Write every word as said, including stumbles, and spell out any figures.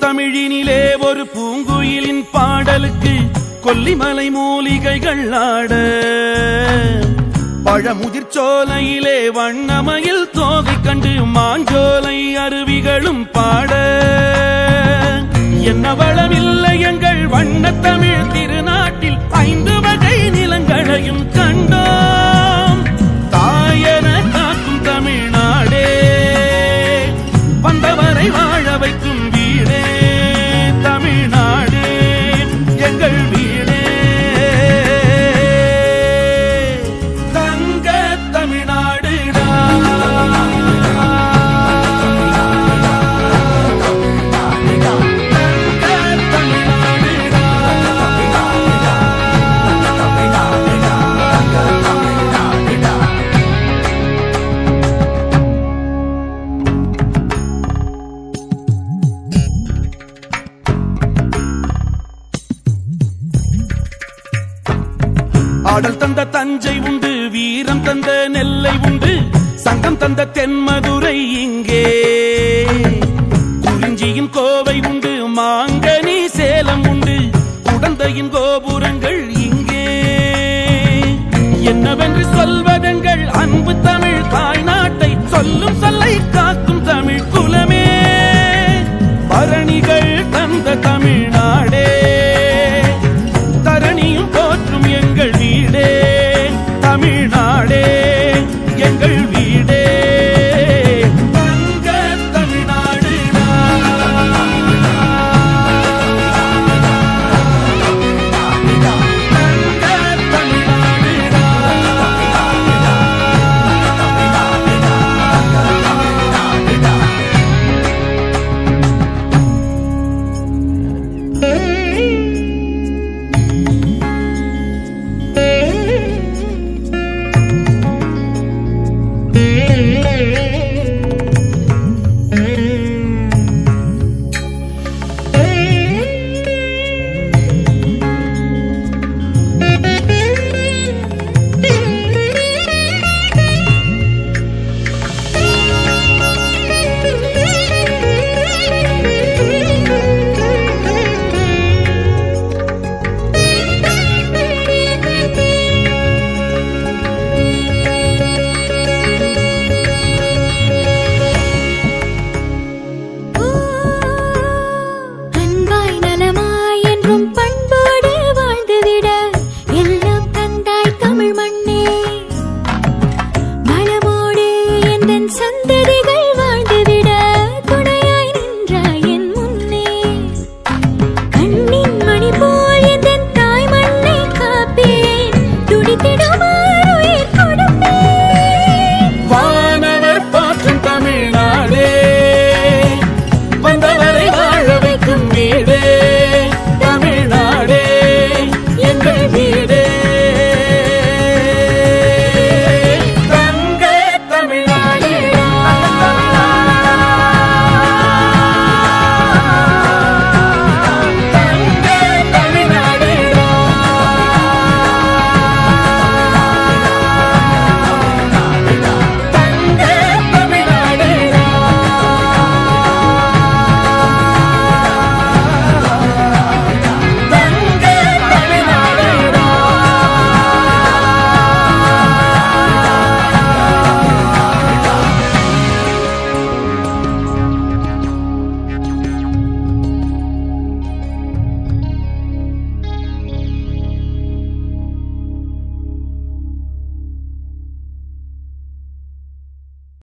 தமிழினிலே ஒரு பூங்குயிலின் பாடலுக்கு கொல்லிமலை மூலிகைகள் ஆட, பழமுதிர் சோலையிலே வண்ணமயில் தோகை கண்டு மாஞ்சோலை அருவிகளும் பாட, என்ன வளமில்லை எங்கள் வண்ணத்தமிழ் திருநாட்டில் ஐந்து வகை நிலங்களையும் கண்டோம். தாயன காக்கும் தமிழ்நாடே, வந்தவரை வாழ வைக்கும் வீடே, தமிழ்நாடே எங்கள் வீடே. தங்க தமிழ்நாடுடா, ஆடல் தந்த தஞ்சை உண்டு, வீரம் தந்த நெல்லை உண்டு, சங்கம் தந்த தென்மதுரை இங்கே, குறிஞ்சியின் கோவை உண்டு, மாங்க